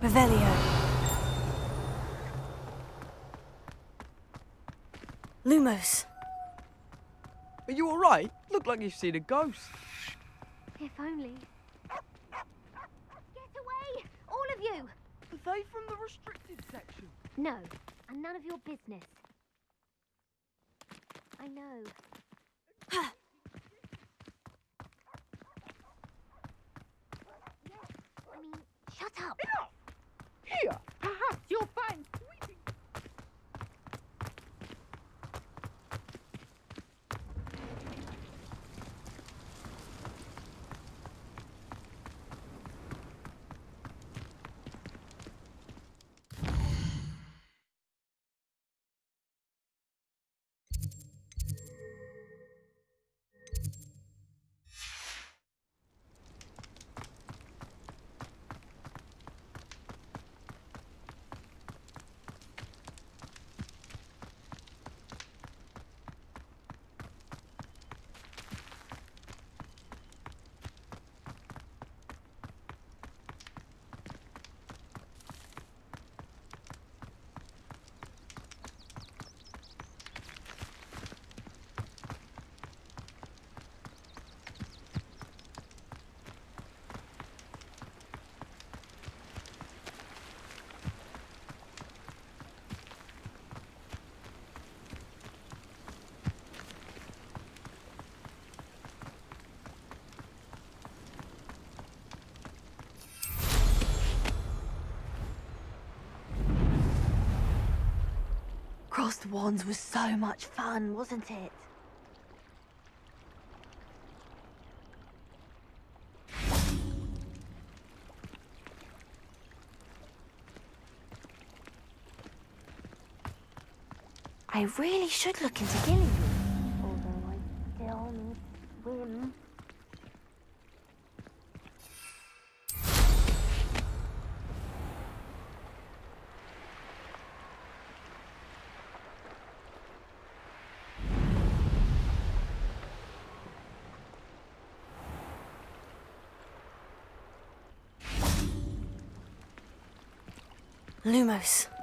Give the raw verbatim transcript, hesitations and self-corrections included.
Revelio. Lumos. Are you all right? Look like you've seen a ghost. If only. Get away! All of you! Are they from the restricted section? No, and none of your business. I know. I mean, shut up! Enough! Here, perhaps you'll find sweetie. Crossed wands was so much fun, wasn't it? I really should look into killing you, although I still need to swim. Lumos.